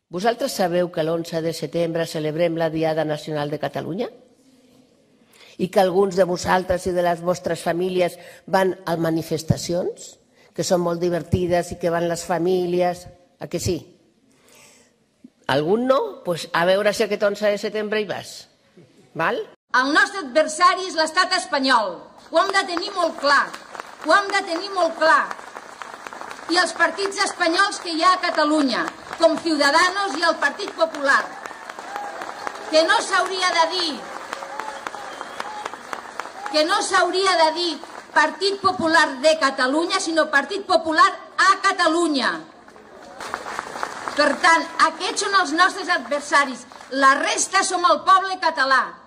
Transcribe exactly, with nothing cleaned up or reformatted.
Vosaltres sabeu que l'onze de setembre celebrem la Diada Nacional de Catalunya? I que alguns de vosaltres i de les vostres famílies van a manifestacions, que són molt divertides i que van les famílies, a que sí? Algun no? Doncs a veure si aquest onze de setembre hi vas. Val? El nostre adversari és l'estat espanyol. Ho hem de tenir molt clar. Ho hem de tenir molt clar. I els partits espanyols que hi ha a Catalunya, com Ciudadanos i el Partit Popular, que no s'hauria de dir, que no s'hauria de dir Partit Popular de Catalunya, sinó Partit Popular a Catalunya. Per tant, aquests són els nostres adversaris. La resta som el poble català.